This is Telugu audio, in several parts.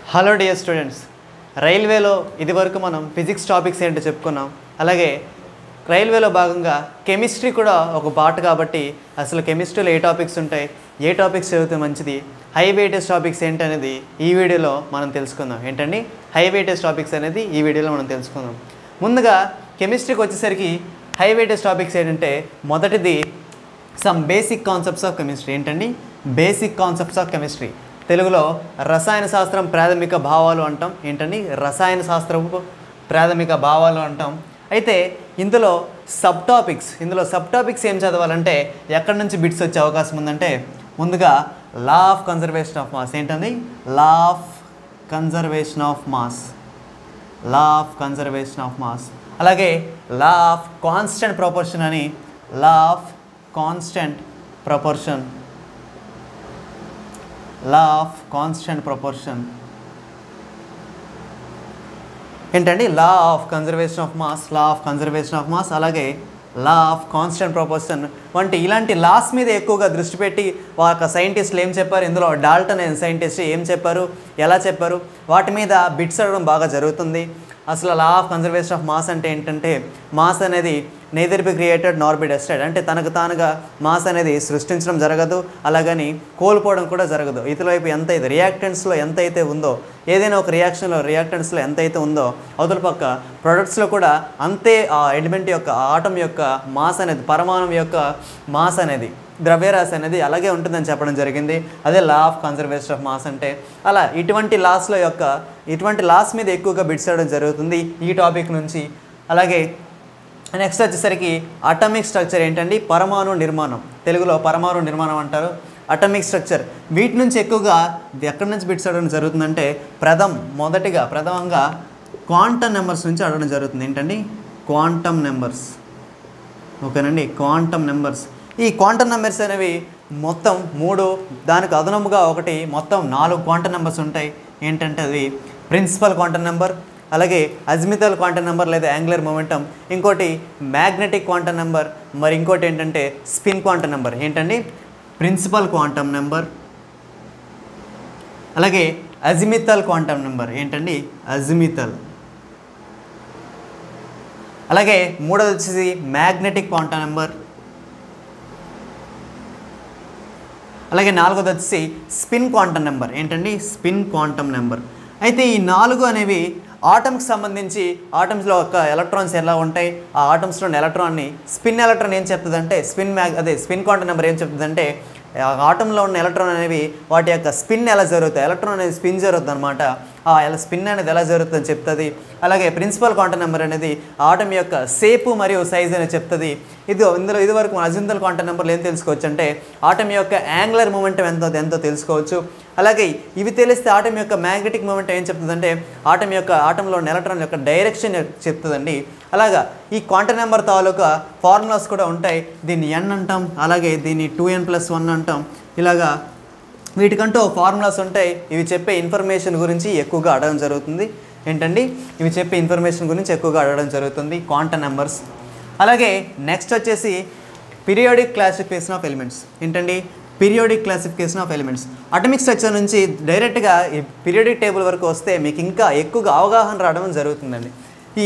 హలో డియర్ స్టూడెంట్స్, రైల్వేలో ఇదివరకు మనం ఫిజిక్స్ టాపిక్స్ ఏంటో చెప్పుకున్నాం. అలాగే రైల్వేలో భాగంగా కెమిస్ట్రీ కూడా ఒక పార్ట్ కాబట్టి అసలు కెమిస్ట్రీలో ఏ టాపిక్స్ ఉంటాయి, ఏ టాపిక్స్ చదివితే మంచిది, హై వెయిటేజ్ టాపిక్స్ ఏంటనేది ఈ వీడియోలో మనం తెలుసుకుందాం. ఏంటండి హై వెయిటేజ్ టాపిక్స్ అనేది ఈ వీడియోలో మనం తెలుసుకుందాం. ముందుగా కెమిస్ట్రీకి వచ్చేసరికి హై వెయిటేజ్ టాపిక్స్ ఏంటంటే మొదటిది some basic concepts of chemistry. ఏంటండి బేసిక్ కాన్సెప్ట్స్ ఆఫ్ కెమిస్ట్రీ, తెలుగులో రసాయన శాస్త్రం ప్రాథమిక భావాలు అంటాం. ఏంటండి రసాయన శాస్త్రపు ప్రాథమిక భావాలు అంటాం. అయితే ఇందులో సబ్ టాపిక్స్ ఏం చదవాలంటే ఎక్కడి నుంచి బిట్స్ వచ్చే అవకాశం ఉందంటే ముందుగా law of conservation of mass. ఏంటండి law of conservation of mass, అలాగే లా ఆఫ్ కాన్స్టెంట్ ప్రపోర్షన్ అని, లా ఆఫ్ కాన్స్టెంట్ ప్రపోర్షన్ ఏంటండి law of conservation of mass, అలాగే లా ఆఫ్ కాన్స్టెంట్ ప్రపోర్షన్ వంటి ఇలాంటి లాస్ మీద ఎక్కువగా దృష్టి పెట్టి వాళ్ళ సైంటిస్టులు ఏం చెప్పారు, ఇందులో డాల్టన్ అనే సైంటిస్ట్ ఏం చెప్పారు, ఎలా చెప్పారు, వాటి మీద బిట్స్ అడగడం బాగా జరుగుతుంది. అసలు law of conservation of mass అంటే ఏంటంటే మాస్ అనేది neither be created nor be destroyed, అంటే తనకు తానుగా మాస్ అనేది సృష్టించడం జరగదు, అలాగని కోల్పోవడం కూడా జరగదు. ఇటువైపు ఎంతైతే రియాక్టెంట్స్లో ఎంతైతే ఉందో, ఏదైనా ఒక రియాక్టెంట్స్లో ఎంతైతే ఉందో అవతల పక్క ప్రొడక్ట్స్లో కూడా అంతే ఆ ఎలిమెంట్ యొక్క ఆటం యొక్క మాస్ అనేది, పరమాణువు యొక్క మాస్ అనేది, ద్రవ్యరాశి అనేది అలాగే ఉంటుందని చెప్పడం జరిగింది. అదే law of conservation of mass అంటే. అలా ఇటువంటి లాస్ మీద ఎక్కువగా బిట్స్ అవ్వడం జరుగుతుంది ఈ టాపిక్ నుంచి. అలాగే నెక్స్ట్ వచ్చేసరికి అటామిక్ స్ట్రక్చర్. ఏంటండి పరమాణు నిర్మాణం, తెలుగులో పరమాణు నిర్మాణం అంటారు. అటామిక్ స్ట్రక్చర్, వీటి నుంచి ఎక్కువగా ఎక్కడి నుంచి బిట్స్ అడగడం జరుగుతుందంటే ప్రథమంగా క్వాంటమ్ నెంబర్స్ నుంచి అడగడం జరుగుతుంది. ఏంటండి క్వాంటమ్ నెంబర్స్. ఓకేనండి క్వాంటమ్ నెంబర్స్. ఈ క్వాంటమ్ నెంబర్స్ అనేవి మొత్తం 3, దానికి అదనముగా ఒకటి మొత్తం 4 క్వాంటమ్ నెంబర్స్ ఉంటాయి. ఏంటంటే అది ప్రిన్సిపల్ క్వాంటమ్ నెంబర్, అలాగే అజిమితల్ క్వాంటమ్ నెంబర్ లేదా యాంగులర్ మొమెంటం, ఇంకోటి మ్యాగ్నెటిక్ క్వాంటమ్ నెంబర్, మరి ఇంకోటి ఏంటంటే స్పిన్ క్వాంటమ్ నెంబర్. ఏంటండి ప్రిన్సిపల్ క్వాంటమ్ నెంబర్, అలాగే అజిమితల్ క్వాంటమ్ నెంబర్. ఏంటండి అజిమితల్, అలాగే మూడోది వచ్చేసి మ్యాగ్నెటిక్ క్వాంటమ్ నెంబర్, అలాగే నాలుగోది వచ్చేసి స్పిన్ క్వాంటమ్ నెంబర్. ఏంటండి స్పిన్ క్వాంటమ్ నెంబర్. అయితే ఈ 4 అనేవి ఆటమ్కి సంబంధించి, ఆటమ్స్లో ఒక ఎలక్ట్రాన్స్ ఎలా ఉంటాయి, ఆ ఆటమ్స్లోని ఎలక్ట్రాన్ని స్పిన్ ఎలక్ట్రాన్ ఏం చెప్తుందంటే స్పిన్ క్వాంటమ్ నెంబర్ ఏం చెప్తుందంటే ఆటంలో ఉన్న ఎలక్ట్రాన్ అనేవి వాటి యొక్క స్పిన్ ఎలా జరుగుతాయి, ఎలక్ట్రాన్ అనేది స్పిన్ జరుగుతుంది అనమాట, ఆ స్పిన్ అనేది ఎలా జరుగుతుందని చెప్తుంది. అలాగే ప్రిన్సిపల్ క్వాంటమ్ నెంబర్ అనేది ఆటం యొక్క షేపు మరియు సైజ్ అనేది చెప్తుంది. ఇదివరకు మన అజిమితల్ క్వాంటమ్ నెంబర్లు ఏం తెలుసుకోవచ్చు అంటే ఆటం యొక్క యాంగులర్ మూమెంటం ఎంతో తెలుసుకోవచ్చు. అలాగే ఇవి తెలిస్తే ఆటం యొక్క మ్యాగ్నెటిక్ మూమెంట్ ఏం చెప్తుందంటే ఆటంలో ఉన్న ఎలక్ట్రాన్ యొక్క డైరెక్షన్ చెప్తుందండి. అలాగా ఈ క్వాంటమ్ నెంబర్ తాలూకా ఫార్ములాస్ కూడా ఉంటాయి. దీన్ని n అంటాం, అలాగే దీన్ని 2n+1 అంటాం. ఇలాగా వీటికంటూ ఫార్ములాస్ ఉంటాయి. ఇవి చెప్పే ఇన్ఫర్మేషన్ గురించి ఎక్కువగా అడగడం జరుగుతుంది. ఏంటండి ఇవి చెప్పే ఇన్ఫర్మేషన్ గురించి ఎక్కువగా అడగడం జరుగుతుంది క్వాంటమ్ నెంబర్స్. అలాగే నెక్స్ట్ వచ్చేసి పీరియాడిక్ క్లాసిఫికేషన్ ఆఫ్ ఎలిమెంట్స్. ఏంటండి periodic classification of elements. Atomic structure నుంచి డైరెక్ట్గా ఈ పీరియాడిక్ టేబుల్ వరకు వస్తే మీకు ఇంకా ఎక్కువగా అవగాహన రావడం జరుగుతుందండి. ఈ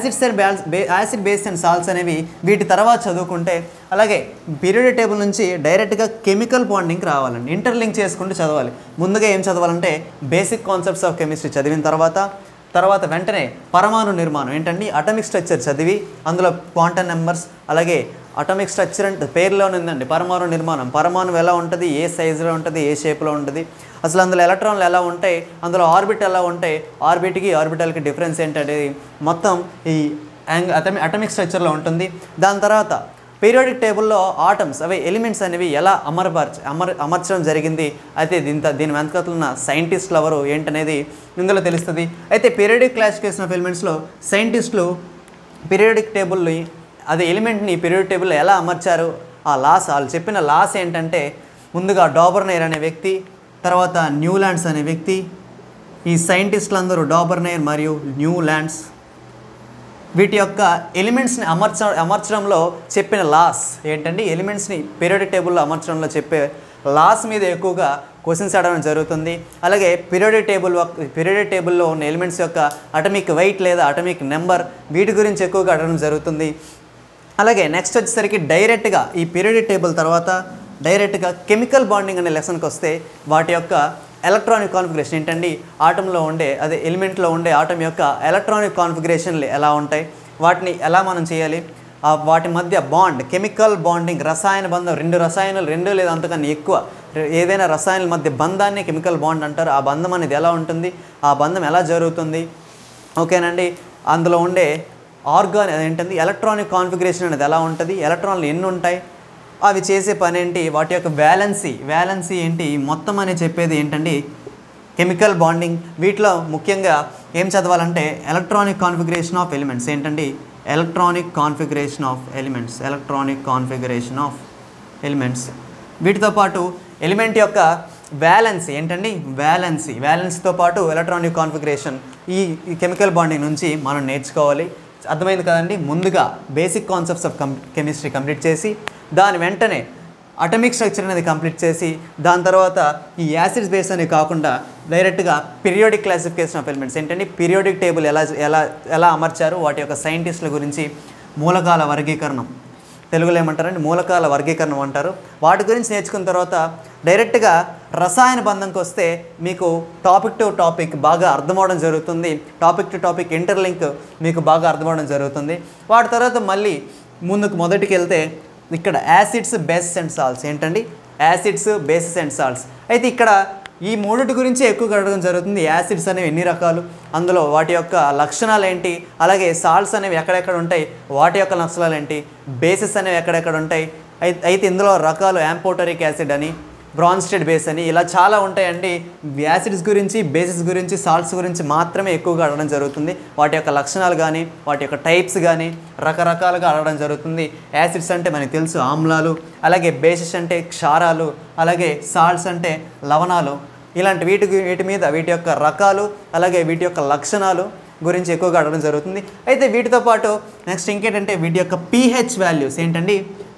యాసిడ్ బేస్ అండ్ సాల్ట్స్ అనేవి వీటి తర్వాత చదువుకుంటే, అలాగే పీరియాడిక్ టేబుల్ నుంచి డైరెక్ట్గా కెమికల్ బాండింగ్కి రావాలండి, ఇంటర్లింక్ చేసుకుంటూ చదవాలి. ముందుగా ఏం చదవాలంటే బేసిక్ కాన్సెప్ట్స్ ఆఫ్ కెమిస్ట్రీ చదివిన తర్వాత వెంటనే పరమాణు నిర్మాణం. ఏంటండి అటామిక్ స్ట్రక్చర్ చదివి అందులో క్వాంటమ్ నెంబర్స్, అలాగే అటామిక్ స్ట్రక్చర్ అంటే పేరులోనే ఉందండి పరమాణు నిర్మాణం, పరమాణువు ఎలా ఉంటుంది, ఏ సైజులో ఉంటుంది, ఏ షేప్లో ఉంటుంది, అసలు అందులో ఎలక్ట్రాన్లు ఎలా ఉంటాయి, అందులో ఆర్బిట్ ఎలా ఉంటాయి, ఆర్బిటల్కి డిఫరెన్స్ ఏంటనేది మొత్తం ఈ అటామిక్ స్ట్రక్చర్లో ఉంటుంది. దాని తర్వాత పీరియాడిక్ టేబుల్లో ఆటమ్స్ అవి ఎలిమెంట్స్ అనేవి ఎలా అమర్చడం జరిగింది, అయితే దీని వెనకాల ఉన్న సైంటిస్టులు ఎవరు ఏంటనేది ఇందులో తెలుస్తుంది. అయితే పీరియాడిక్ క్లాసిఫికేషన్ ఆఫ్ ఎలిమెంట్స్లో సైంటిస్టులు పీరియాడిక్ టేబుల్ని ఎలిమెంట్ని పీరియాడిక్ టేబుల్లో ఎలా అమర్చారు, ఆ లాస్ వాళ్ళు చెప్పిన లాస్ ఏంటంటే ముందుగా డాబర్నైర్ అనే వ్యక్తి, తర్వాత న్యూలాండ్స్ అనే వ్యక్తి, ఈ సైంటిస్టులు అందరూ డాబర్నైర్ మరియు న్యూలాండ్స్ వీటి యొక్క ఎలిమెంట్స్ని అమర్చడంలో చెప్పిన లాస్ ఏంటండి, ఎలిమెంట్స్ని పీరియాడిక్ టేబుల్లో అమర్చడంలో చెప్పే లాస్ మీద ఎక్కువగా క్వశ్చన్స్ అడగడం జరుగుతుంది. అలాగే పీరియాడిక్ టేబుల్లో ఉన్న ఎలిమెంట్స్ యొక్క అటమిక్ వెయిట్ లేదా అటమిక్ నెంబర్ వీటి గురించి ఎక్కువగా అడగడం జరుగుతుంది. అలాగే నెక్స్ట్ వచ్చేసరికి డైరెక్ట్గా ఈ పీరియాడిక్ టేబుల్ తర్వాత డైరెక్ట్గా కెమికల్ బాండింగ్ అనే లెసన్కి వస్తే వాటి యొక్క ఎలక్ట్రానిక్ కాన్ఫిగరేషన్ ఏంటండి, ఆటంలో ఉండే ఎలిమెంట్లో ఉండే ఆటం యొక్క ఎలక్ట్రానిక్ కాన్ఫిగరేషన్లు ఎలా ఉంటాయి, వాటిని ఎలా మనం చేయాలి, వాటి మధ్య బాండ్ కెమికల్ బాండింగ్ రసాయన బంధం, రెండు రసాయనాలు రెండు లేదా అంతకన్నా ఎక్కువ ఏదైనా రసాయనాల మధ్య బంధాన్ని కెమికల్ బాండ్ అంటారు. ఆ బంధం అనేది ఎలా ఉంటుంది, ఆ బంధం ఎలా జరుగుతుంది, ఓకేనండి. అందులో ఉండే ఏంటండి ఎలక్ట్రానిక్ కాన్ఫిగరేషన్ అనేది ఎలా ఉంటుంది, ఎలక్ట్రాన్లు ఎన్ని ఉంటాయి, అవి చేసే పని ఏంటి, వాటి యొక్క వ్యాలెన్సీ ఏంటి, మొత్తం అని చెప్పేది ఏంటండి కెమికల్ బాండింగ్. వీటిలో ముఖ్యంగా ఏం చదవాలంటే ఎలక్ట్రానిక్ కాన్ఫిగరేషన్ ఆఫ్ ఎలిమెంట్స్ ఏంటండి, ఎలక్ట్రానిక్ కాన్ఫిగరేషన్ ఆఫ్ ఎలిమెంట్స్. వీటితో పాటు ఎలిమెంట్ యొక్క వ్యాలెన్సీ ఏంటండి, వ్యాలెన్సీతో పాటు ఎలక్ట్రానిక్ కాన్ఫిగరేషన్ ఈ కెమికల్ బాండింగ్ నుంచి మనం నేర్చుకోవాలి. అర్థమైంది కదండి. ముందుగా basic concepts of chemistry complete చేసి దాని వెంటనే అటమిక్ స్ట్రక్చర్ అనేది కంప్లీట్ చేసి దాని తర్వాత ఈ యాసిడ్స్ బేస్ అనేవి కాకుండా డైరెక్ట్గా పీరియాడిక్ క్లాసిఫికేషన్ ఆఫ్ ఎలిమెంట్స్ ఏంటంటే పీరియాడిక్ టేబుల్ ఎలా అమర్చారు, వాటి యొక్క సైంటిస్టుల గురించి, మూలకాల వర్గీకరణం తెలుగులో ఏమంటారంటే మూలకాల వర్గీకరణం అంటారు. వాటి గురించి నేర్చుకున్న తర్వాత డైరెక్ట్గా రసాయన బంధంకి వస్తే మీకు టాపిక్ టు టాపిక్ బాగా అర్థమవడం జరుగుతుంది. టాపిక్ టు టాపిక్ ఇంటర్లింక్ మీకు బాగా అర్థమవడం జరుగుతుంది. వాటి తర్వాత మళ్ళీ మొదటికి వెళ్తే ఇక్కడ యాసిడ్స్, బేసెస్ అండ్ సాల్ట్స్ ఏంటండి, యాసిడ్స్, బేసెస్ అండ్ సాల్ట్స్. అయితే ఇక్కడ ఈ మూడిటి గురించి ఎక్కువగా అడగడం జరుగుతుంది. యాసిడ్స్ అనేవి ఎన్ని రకాలు, అందులో వాటి యొక్క లక్షణాలు ఏంటి, అలాగే సాల్ట్స్ అనేవి ఎక్కడెక్కడ ఉంటాయి, వాటి యొక్క లక్షణాలు ఏంటి, బేసెస్ అనేవి ఎక్కడెక్కడ ఉంటాయి. అయితే ఇందులో రకాలు యాంపోటరిక్ యాసిడ్ అని, బ్రాన్స్టెడ్ బేస్ అని ఇలా చాలా ఉంటాయండి. యాసిడ్స్ గురించి, బేసెస్ గురించి, సాల్ట్స్ గురించి మాత్రమే ఎక్కువగా అడగడం జరుగుతుంది. వాటి యొక్క లక్షణాలు కానీ, వాటి యొక్క టైప్స్ కానీ రకరకాలుగా అడగడం జరుగుతుంది. యాసిడ్స్ అంటే మనకు తెలుసు ఆమ్లాలు, అలాగే బేసెస్ అంటే క్షారాలు, అలాగే సాల్ట్స్ అంటే లవణాలు. ఇలాంటి వీటి యొక్క రకాలు అలాగే వీటి యొక్క లక్షణాలు గురించి ఎక్కువగా అడగడం జరుగుతుంది. అయితే వీటితో పాటు నెక్స్ట్ ఇంకేంటంటే వీటి యొక్క pH వాల్యూస్ ఏంటండి,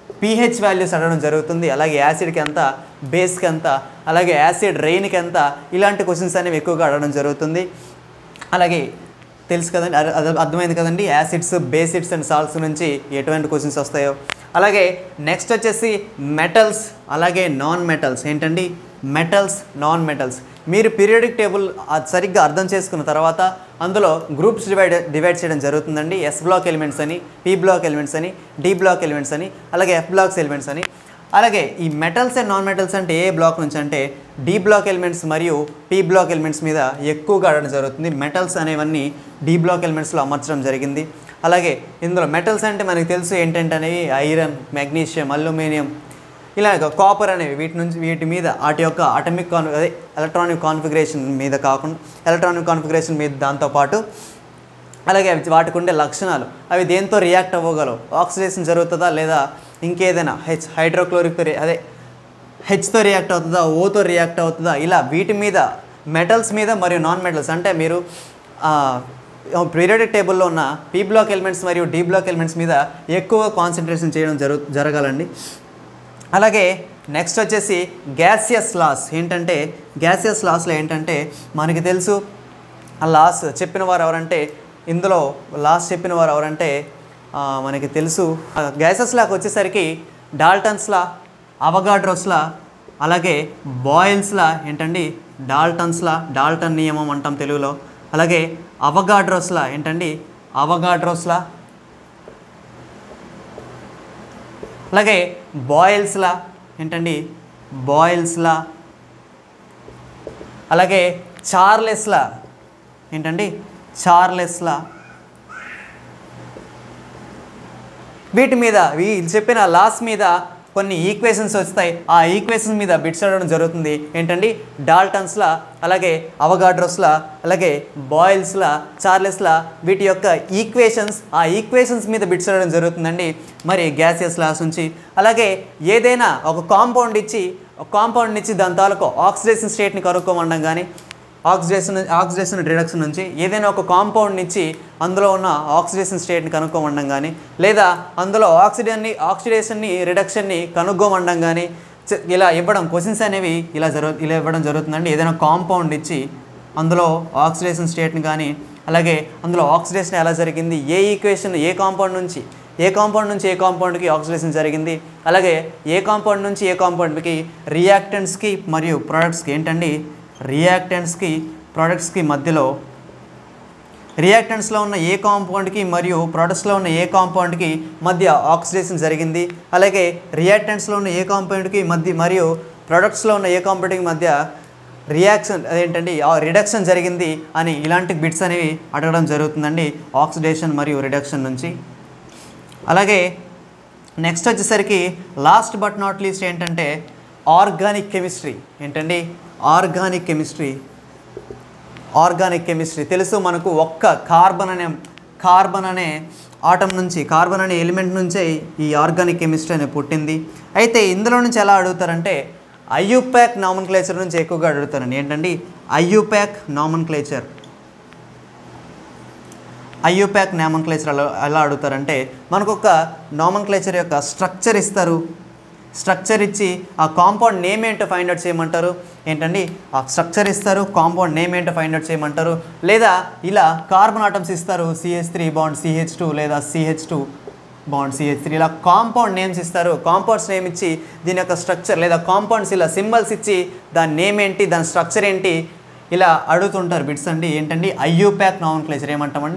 pH వాల్యూస్ అడగడం జరుగుతుంది. అలాగే యాసిడ్కి ఎంత, బేస్కి ఎంత, అలాగే యాసిడ్ రెయిన్కి ఎంత, ఇలాంటి క్వశ్చన్స్ అనేవి ఎక్కువగా అడగడం జరుగుతుంది. అలాగే తెలుసు కదండి, అర్థమైంది కదండి యాసిడ్స్, బేసిడ్స్ అండ్ సాల్ట్స్ నుంచి ఎటువంటి క్వశ్చన్స్ వస్తాయో. అలాగే నెక్స్ట్ వచ్చేసి మెటల్స్, అలాగే నాన్ మెటల్స్ ఏంటండి, మెటల్స్, నాన్ మెటల్స్. మీరు పీరియాడిక్ టేబుల్ సరిగ్గా అర్థం చేసుకున్న తర్వాత అందులో గ్రూప్స్ డివైడ్ చేయడం జరుగుతుందండి. ఎస్ బ్లాక్ ఎలిమెంట్స్ అని, పి బ్లాక్ ఎలిమెంట్స్ అని, డి బ్లాక్ ఎలిమెంట్స్ అని, అలాగే ఎఫ్ బ్లాక్స్ ఎలిమెంట్స్ అని. అలాగే ఈ మెటల్స్ అండ్ నాన్ మెటల్స్ అంటే ఏ బ్లాక్ నుంచి అంటే డి బ్లాక్ ఎలిమెంట్స్ మరియు పి బ్లాక్ ఎలిమెంట్స్ మీద ఎక్కువగా అడగడం జరుగుతుంది. మెటల్స్ అనేవన్నీ డి బ్లాక్ ఎలిమెంట్స్లో అమర్చడం జరిగింది. అలాగే ఇందులో మెటల్స్ అంటే మనకు తెలుసు ఏంటంటే అనేవి ఐరన్, మెగ్నీషియం, అల్యూమినియం, ఇలాగ కాపర్ అనేవి వీటి మీద వాటి యొక్క ఎలక్ట్రానిక్ కాన్ఫిగరేషన్ మీద కాకుండా ఎలక్ట్రానిక్ కాన్ఫిగరేషన్ మీద దాంతోపాటు అలాగే వాటికి ఉండే లక్షణాలు, అవి దేంతో రియాక్ట్ అవ్వగలవు, ఆక్సిడేషన్ జరుగుతుందా లేదా ఇంకేదైనా హైడ్రోక్లోరిక్తో హెచ్తో రియాక్ట్ అవుతుందా, ఓతో రియాక్ట్ అవుతుందా, ఇలా వీటి మీద మెటల్స్ మీద మరియు నాన్ మెటల్స్ అంటే మీరు పీరియాడిక్ టేబుల్లో ఉన్న పి బ్లాక్ ఎలిమెంట్స్ మరియు డి బ్లాక్ ఎలిమెంట్స్ మీద ఎక్కువ కాన్సన్ట్రేషన్ చేయడం జరగాలండి. అలాగే నెక్స్ట్ వచ్చేసి గ్యాసియస్ లాస్ ఏంటంటే గ్యాసియస్ లాస్లో ఏంటంటే మనకి తెలుసు ఆ లాస్ చెప్పిన వారు ఎవరంటే ఇందులో లాస్ చెప్పిన వారు ఎవరంటే మనకి తెలుసు. గ్యాసెస్ లాకి వచ్చేసరికి డాల్టన్స్ లా, అవగాడ్రోస్ లా, అలాగే బాయిల్స్ లా ఏంటండి డాల్టన్స్ లా, డాల్టన్ నియమం అంటాం తెలుగులో. అలాగే అవగాడ్రోస్ లా ఏంటండి అవగాడ్రోస్ లా, అలాగే బాయిల్స్ లా ఏంటండి బాయిల్స్ లా, అలాగే చార్లెస్ లా ఏంటండి చార్లెస్ లా. వీటి మీద వీళ్ళు చెప్పిన లాస్ మీద కొన్ని ఈక్వేషన్స్ వస్తాయి. ఆ ఈక్వేషన్స్ మీద బిట్స్ అడగడం జరుగుతుంది ఏంటండి డాల్టన్స్లా, అలాగే అవగాడ్రోస్లా, అలాగే బాయిల్స్లా, చార్లెస్లా. వీటి యొక్క ఈక్వేషన్స్ ఆ ఈక్వేషన్స్ మీద బిట్స్ అడగడం జరుగుతుందండి మరి గ్యాసియస్ లాస్ నుంచి. అలాగే ఏదైనా ఒక కాంపౌండ్ ఇచ్చి దాని తాలూకు ఆక్సిడేషన్ స్టేట్ని కనుక్కోమనడం కానీ ఆక్సిడేషన్ రిడక్షన్ నుంచి ఏదైనా ఒక కాంపౌండ్ ఇచ్చి అందులో ఉన్న ఆక్సిడేషన్ స్టేట్ని కనుక్కోమనడం కానీ లేదా అందులో ఆక్సిడేషన్ని రిడక్షన్ని కనుక్కోమనడం కానీ ఇలా ఇవ్వడం క్వశ్చన్స్ అనేవి ఇలా ఇవ్వడం జరుగుతుందండి. ఏదైనా కాంపౌండ్ ఇచ్చి అందులో ఆక్సిడేషన్ స్టేట్ని కానీ, అలాగే అందులో ఆక్సిడేషన్ ఎలా జరిగింది, ఏ ఈక్వేషన్ ఏ కాంపౌండ్ నుంచి ఏ కాంపౌండ్కి ఆక్సిడేషన్ జరిగింది, అలాగే ఏ కాంపౌండ్ నుంచి ఏ కాంపౌండ్కి రియాక్టెంట్స్కి మరియు ప్రోడక్ట్స్కి ఏంటండి రియాక్టెంట్స్కి ప్రోడక్ట్స్కి మధ్యలో రియాక్టెంట్స్లో ఉన్న ఏ కాంపౌండ్కి మరియు ప్రొడక్ట్స్లో ఉన్న ఏ కాంపౌండ్కి మధ్య ఆక్సిడేషన్ జరిగింది, అలాగే రియాక్టెంట్స్లో ఉన్న ఏ కాంపౌండ్కి మధ్య మరియు ప్రొడక్ట్స్లో ఉన్న ఏ కాంపౌండ్కి మధ్య రియాక్షన్ అదేంటండి రిడక్షన్ జరిగింది అని ఇలాంటి బిట్స్ అనేవి అడగడం జరుగుతుందండి ఆక్సిడేషన్ మరియు రిడక్షన్ నుంచి. అలాగే నెక్స్ట్ వచ్చేసరికి లాస్ట్ బట్ నాట్ లీస్ట్ ఏంటంటే ఆర్గానిక్ కెమిస్ట్రీ. ఏంటండి ఆర్గానిక్ కెమిస్ట్రీ తెలుసు మనకు. ఒక్క కార్బన్ అనే ఆటం నుంచి, కార్బన్ అనే ఎలిమెంట్ నుంచే ఈ ఆర్గానిక్ కెమిస్ట్రీ అనేది పుట్టింది. అయితే ఇందులో నుంచి ఎలా అడుగుతారంటే ఐయుపాక్ నామన్క్లేచర్ నుంచి ఎక్కువగా అడుగుతారండి. ఏంటండి ఐయుపాక్ నామన్క్లేచర్ ఎలా అడుగుతారంటే మనకు ఒక నామన్క్లేచర్ యొక్క స్ట్రక్చర్ ఇస్తారు. స్ట్రక్చర్ ఇచ్చి ఆ కాంపౌండ్ నేమ్ ఏంటో ఫైండ్ అవుట్ చేయమంటారు. ఏంటండి ఆ స్ట్రక్చర్ ఇస్తారు, కాంపౌండ్ నేమ్ ఏంటో ఫైండ్ అవుట్ చేయమంటారు. లేదా ఇలా కార్బన్ ఆటమ్స్ ఇస్తారు, CH3 బాండ్ CH2 లేదా CH2 బాండ్ CH3 ఇలా కాంపౌండ్ నేమ్స్ ఇస్తారు. కాంపౌండ్స్ నేమ్ ఇచ్చి దీని యొక్క స్ట్రక్చర్ లేదా కాంపౌండ్స్ ఇలా సింబల్స్ ఇచ్చి దాని నేమ్ ఏంటి, దాని స్ట్రక్చర్ ఏంటి ఇలా అడుగుతుంటారు బిట్స్ అండి. ఏంటండి ఐయుపాక్ నామన్క్లేచర్ ఏమంటామండి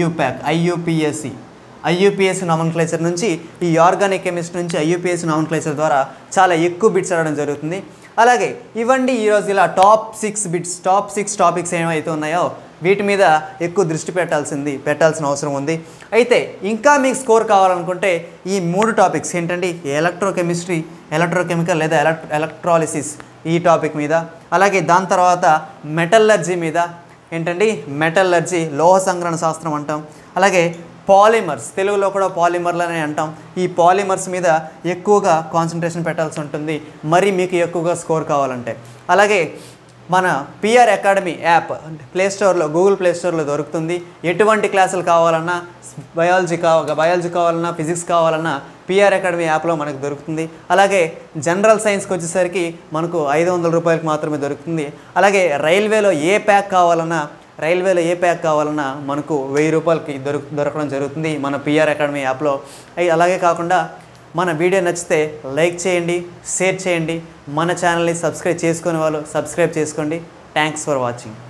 ఐయుపిఎస్సి నామన్క్లేచర్ నుంచి ఈ ఆర్గానిక్ కెమిస్ట్రీ నుంచి ఐయుపిఎస్సి నామన్క్లేచర్ ద్వారా చాలా ఎక్కువ బిట్స్ అడగడం జరుగుతుంది. అలాగే ఇవ్వండి ఈరోజు ఇలా టాప్ 6 టాపిక్స్ ఏమైతే ఉన్నాయో వీటి మీద ఎక్కువ దృష్టి పెట్టాల్సిన అవసరం ఉంది. అయితే ఇంకా మీకు స్కోర్ కావాలనుకుంటే ఈ 3 టాపిక్స్ ఏంటండి ఎలక్ట్రోకెమిస్ట్రీ, ఎలక్ట్రోకెమికల్ లేదా ఎలక్ట్రాలిసిస్ ఈ టాపిక్ మీద, అలాగే దాని తర్వాత మెటల్లర్జీ మీద. ఏంటండి మెటల్లర్జీ లోహ సంగ్రహణ శాస్త్రం అంటాం. అలాగే పాలిమర్స్, తెలుగులో కూడా పాలిమర్లనే అంటాం. ఈ పాలిమర్స్ మీద ఎక్కువగా కాన్సన్ట్రేషన్ పెట్టాల్సి ఉంటుంది మరి మీకు ఎక్కువగా స్కోర్ కావాలంటే. అలాగే మన PR academy app Google play స్టోర్లో దొరుకుతుంది. ఎటువంటి క్లాసులు కావాలన్నా, బయాలజీ కావాలన్నా, ఫిజిక్స్ కావాలన్నా పిఆర్ అకాడమీ యాప్లో మనకు దొరుకుతుంది. అలాగే జనరల్ సైన్స్కి వచ్చేసరికి మనకు 500 రూపాయలకు మాత్రమే దొరుకుతుంది. అలాగే రైల్వేలో ఏ ప్యాక్ కావాలన్నా మనకు 1000 రూపాయలకి దొరకడం జరుగుతుంది మన పిఆర్ అకాడమీ యాప్లో. అలాగే కాకుండా మన వీడియో నచ్చితే లైక్ చేయండి, షేర్ చేయండి. మన ఛానల్ని సబ్స్క్రైబ్ చేసుకునే వాళ్ళు సబ్స్క్రైబ్ చేసుకోండి. Thanks for watching.